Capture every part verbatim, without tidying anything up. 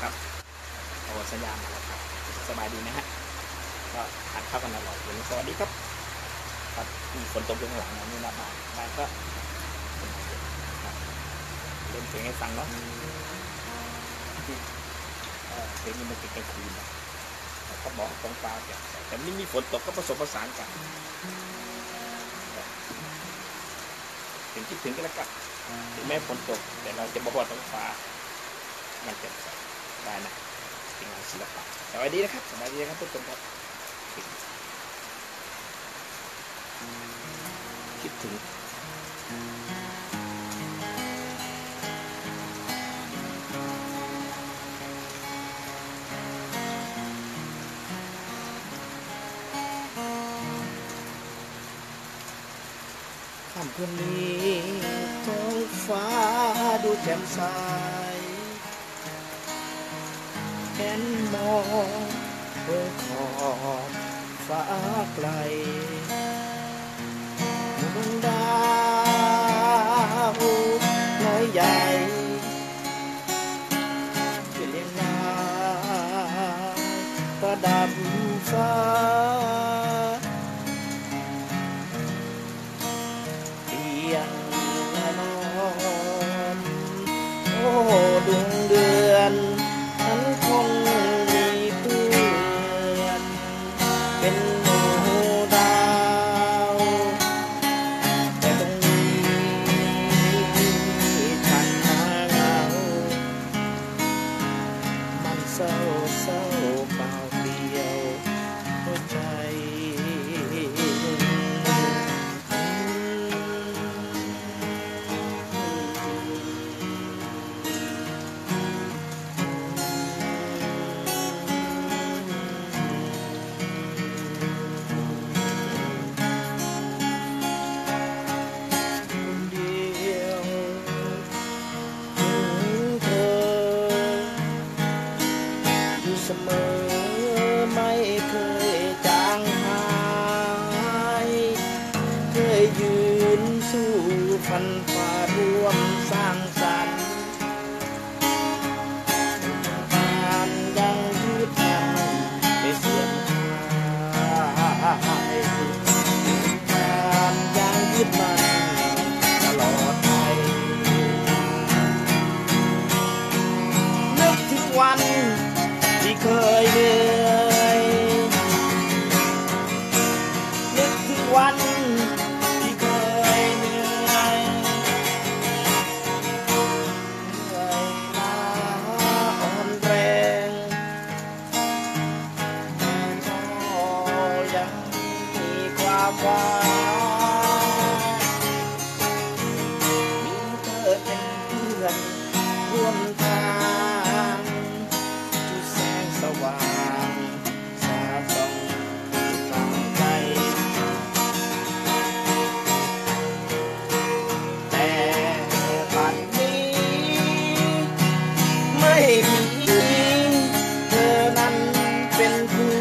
ครับโอ้สัญญาณมาแล้วครับสบายดีนะฮะก็ทานข้าวกันอร่อยวันนี้สวัสดีครับครับมีฝนตกอยู่ข้างหลังนะนี่หน้าบ้านบ้านก็เล่นเพลงให้ฟังเนาะเพลงนี้มันเป็นกลางคืนนะเขาบอกตรงฟ้าแต่แต่ไม่มีฝนตกก็ผสมผสานกันถึงคิดถึงก็แล้วกันถึงแม้ฝนตกแต่เราจะบอกว่าตรงฟ้ามันจะได้นะเป็นงานศิลปะสวัสดีนะครับสวัสดีนะครับทุกคนครับคิดถึงค่ำคืนนี้ท้องฟ้าดูแจ่มใสเห็นมองบนขอบฟ้าไกลดวงดาวน้อยใหญ่เรียงรายประดับฟ้าเตียงนอนโอ้ดวงเดือนฉันคงมีเพื่อนเป็นหมู่ดาวแต่ตรงนี้ฉันหาเหงามันเศร้าเศร้าเปล่าเปลี่ยวหัวใจเสมอไม่เคยจางหายเคยยืนสู้ฟันฝ่าร่วมสร้างสรรค์การยังยืดยาวไม่เสื่อมคลายการยังยึดมั่นตลอดไปนึกถึงวันที่เคยเหนื่อยนึกถึงวันที่เคยเหนื่อยเหนื่อยล้าอ่อนแรงแต่ก็ยังมีความหวังมีเธอเป็นเพื่อนร่วมทางสว่างสาดส่องทางใจแต่บัดนี้ไม่มีเธอนั้นเป็นเพื่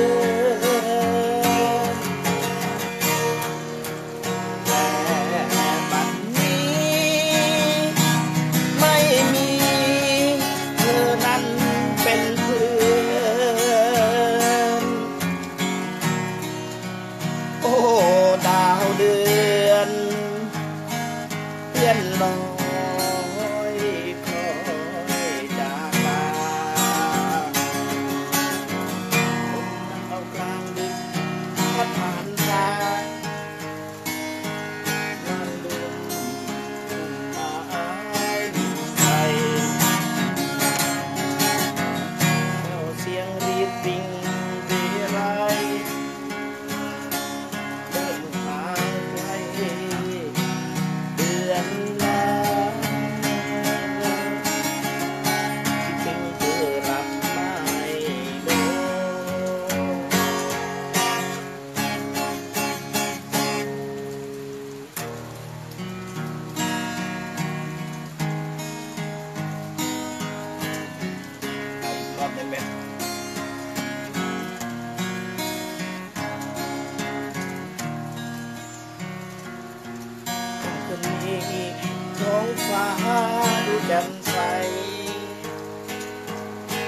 อนแต่บัดนี้ไม่มีเธอนั้นเป็นเพื่อนโอ้ดาวเดือนเพื่อนลอยคอยจากลาคนเอากลางดึกพัดผ่านทางงานลมมาอ้ายดินไทยเสียงรีดวิ่งเรไรเดินทางไกลเดือนแล้วที่ถึงเธอรับไม่ลงรอบได้ไหมคืนนี้ท้องฟ้าดูแจ่มใส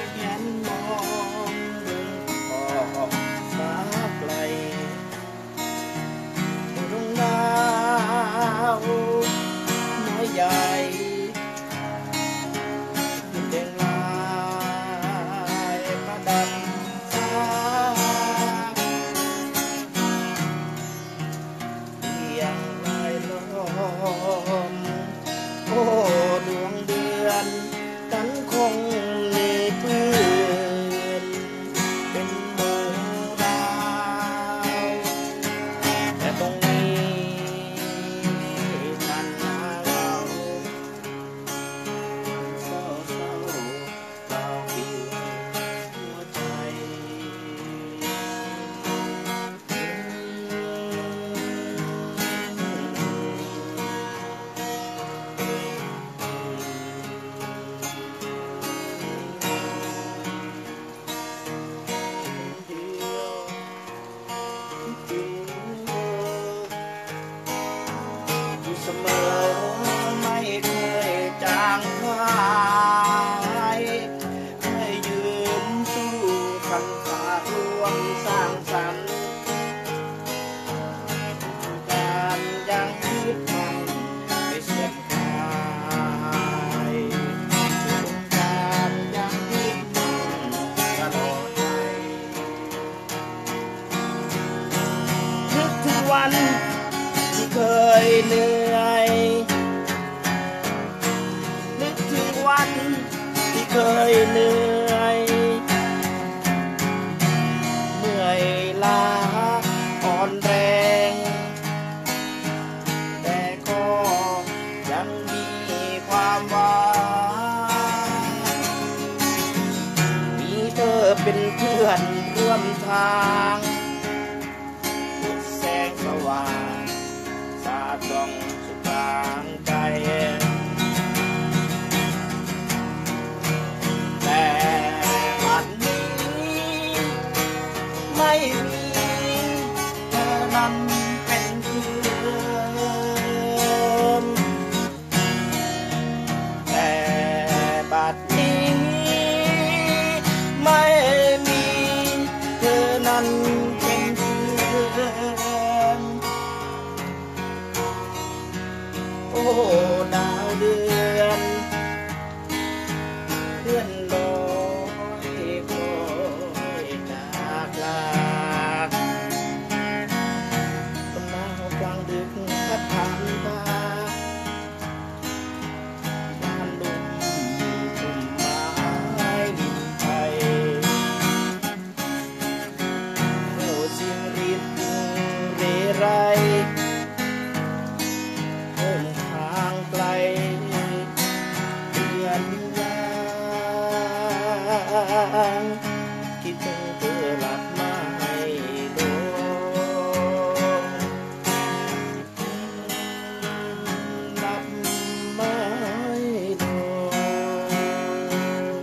ยเหนื่อยเมื่อยล้าอ่อนแรงแต่ก็ยังมีความหวังมีเธอเป็นเพื่อนร่วมทางแสงสว่างสาดส่องสุขกลางใจแต่วันนี้ไม่มีเธอนั้นเป็นเพื่อนแต่บัดนี้ไม่มีเธอนั้นเป็นเพื่อนโอ้ดาวเดือนเพื่อนลอยคอยจากลาลมหนาวกลางดึกพัดผ่านตาบ้านลุ่มทุ่มไม้ริมไทยโอ้เสียงรีดเรไรเดินทางไกลเดือนยางคิดถึงเธอหลับไม่ลงหลับไม่ลง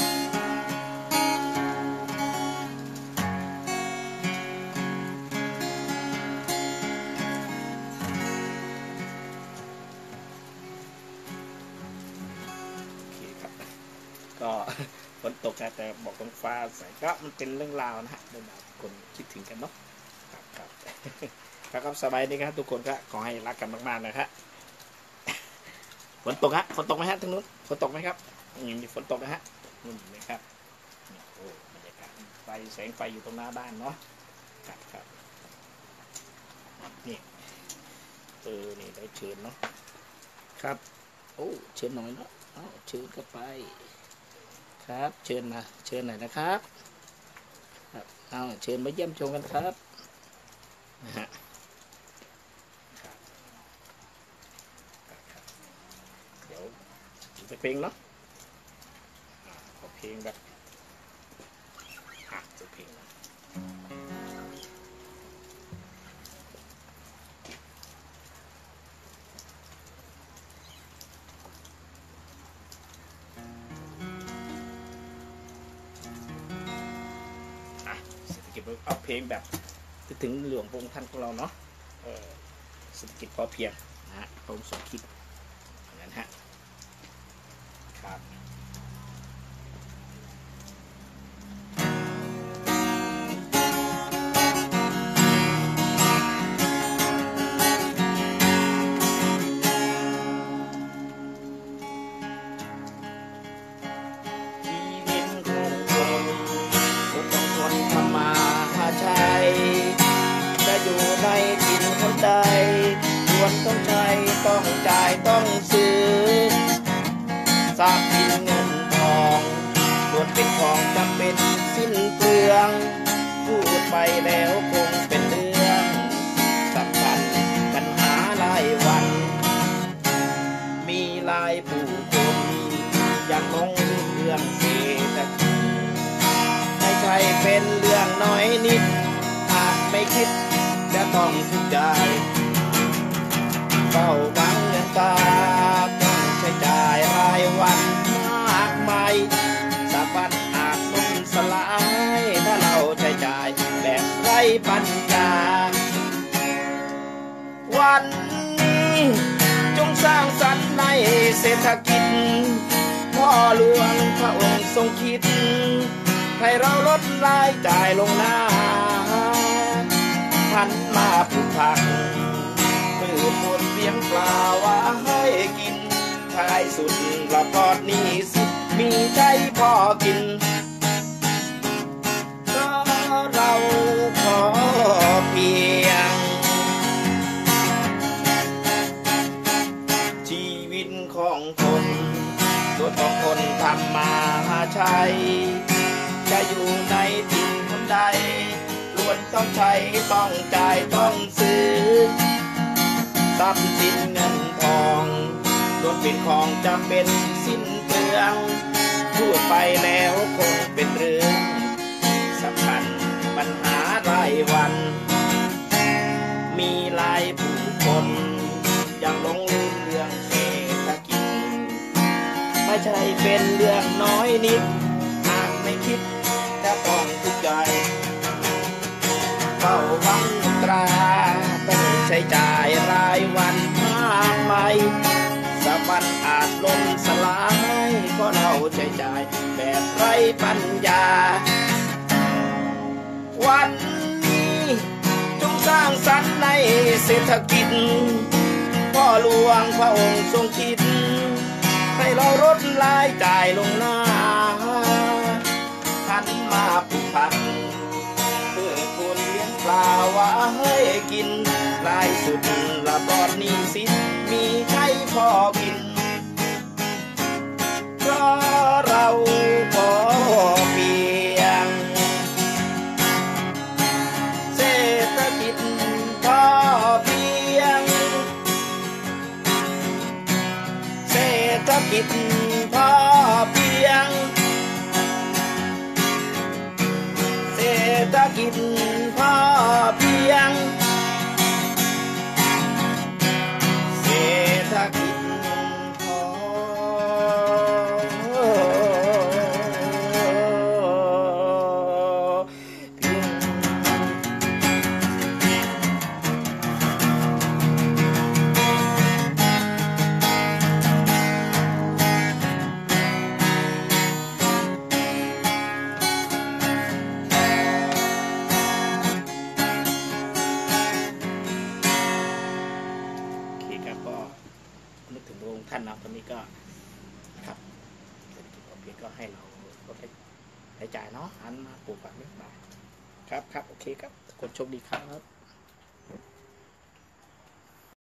ก็ฝนตกแต่บอกท้องฟ้าใสก็มันเป็นเรื่องราวนะฮะเรื่องราวคนคิดถึงกันเนาะครับครับครับสบายดีครับทุกคนก็ขอให้รักกันมากๆนะครับฝนตกฮะฝนตกไหมฮะทางนู้นฝนตกไหมครับยังมีฝนตกนะฮะนู่นนะครับโอ้บรรยากาศไฟแสงไฟอยู่ตรงหน้าบ้านเนาะครับครับนี่เออนี่ได้เชิญเนาะครับโอ้เชิญหน่อยเนาะเอาเชิญก็ไปครับเชิญนะเชิญหน่อยนะครับครับเอาเชิญมาเยี่ยมชมกันครับนะฮะเดี๋ยวจะเพลงเนาะขอเพลงแบบอ่ะจะเพลงนะเก็บเอาเพลงแบบถึงหลวงพระองค์ท่านของเราเนาะเศรษฐกิจพอเพียงนะฮะพระองค์ทรงคิดอย่างนั้นฮะครับจะอยู่ในถิ่นคนใดควรต้องใช้ต้องจ่ายต้องซื้อทรัพย์สินเงินทองควรเป็นของจำเป็นสิ้นเปลืองพูดไปแล้วคงเป็นเรื่องสำคัญปัญหารายวันมีหลายผู้คนยังงงเรื่องเศรษฐกิจไม่ใช่เป็นเรื่องน้อยนิดอาจไม่คิดจะต้องทุกข์ใจเฝ้าหวังเงินตาต้องใช้จ่ายรายวันมากมายสะพัดอาจล่มสลายถ้าเราใช้จ่ายแบบไร้ปัญญาวันนี้จงสร้างสรรค์ในเศรษฐกิจพ่อหลวงพระองค์ทรงคิดให้เราลดรายจ่ายลงหน้าหันมาปลูกผักพืชผลเลี้ยงปลาว่าให้กินท้ายสุดละปลอดหนี้สิมีใจพอกินก็เราพอเพียงชีวิตของคนตัวของคนทำมาหาใช้จะอยู่ในถิ่นคนใดล้วนต้องใช้ต้องจ่ายต้องซื้อทรัพย์สินเงินทองล้วนเป็นของจำเป็นสิ้นเปลืองพูดไปแล้วคงเป็นเรื่องสำคัญปัญหารายวันมีหลายผู้คนยังหลงลืมเรื่องเศรษฐกิจไม่ใช่เป็นเรื่องน้อยนิดหากไม่คิดจะต้องทุกข์ใจเฝ้าหวังตราต้องใช้จ่ายรายวันมากมายสักวันอาจล้มสลายก็เราใช้จ่ายแบบไร้ปัญญาวันนี้จงสร้างสรรค์ในเศรษฐกิจพ่อหลวงพระองค์ทรงคิดให้เราลดรายจ่ายลงหน้าหันมาปลูกผักเพื่อคนเลี้ยงปลาไว้ให้กินรายสุดละปลอดหนี้สินมีใช้พอกินเพราะเราพอเพียงเศรษฐกิจพอเพียงเศรษฐกิจพอเพียงเศรษฐกิจพอเพียงเศรษฐกิจพอเพียงนึกถึงพระองค์ท่านนะตอนนี้ก็ครับเศรษฐกิจพอเพียงก็ให้เราลดใช้จ่ายเนาะหันมาปลูกผักเลี้ยงปลาครับครับโอเคครับทุกคนโชคดีครับ